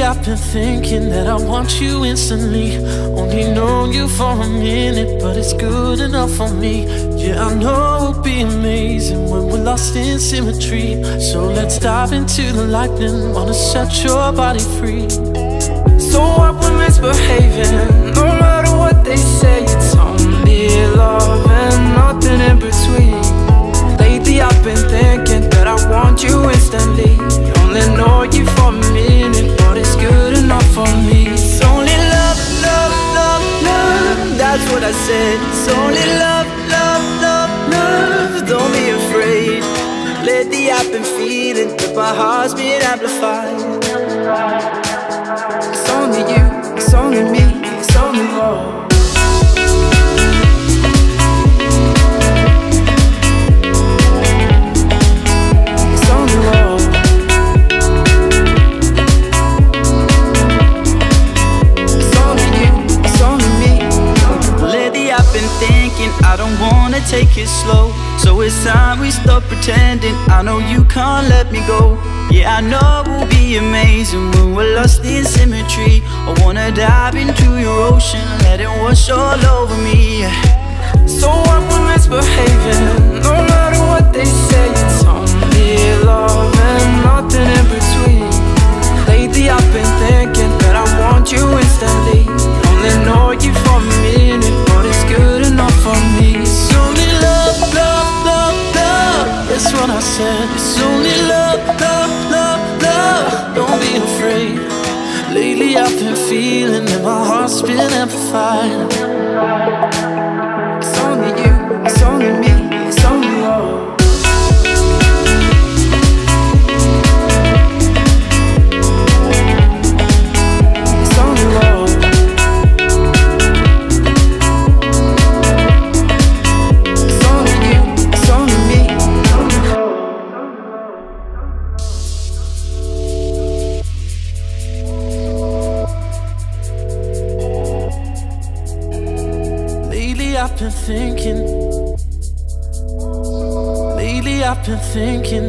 I've been thinking that I want you instantly. Only known you for a minute, but it's good enough for me. Yeah, I know it'll be amazing when we're lost in symmetry. So let's dive into the lightning, wanna set your body free. So what we're misbehaving, no matter what they say, it's only love and nothing in between. Lately I've been thinking that I want you instantly. Only know you for a minute, but it's good enough for me. It's only love, love, love, love. That's what I said. It's only love, love, love, love. Don't be afraid. Lately I've been feeling that my heart's been amplified. It's only you, it's only me, it's only love. I don't wanna take it slow, so it's time we stop pretending. I know you can't let me go. Yeah, I know it will be amazing when we're lost in symmetry. I wanna dive into your ocean, let it wash all over me. So what we're misbehaving, no matter what they say, it's only love and nothing in between. Lately I've been thinking that I want you instantly. Only know you for a minute, but it's good enough for me. It's only love, love, love, love. That's what I said. It's only love, love, love, love. Don't be afraid. Lately I've been feeling that my heart's been amplified. It's only you, it's only me, it's only love. I've been thinking, lately I've been thinking,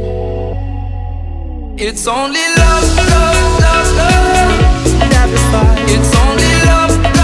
it's only love, love, love, love. It's only love,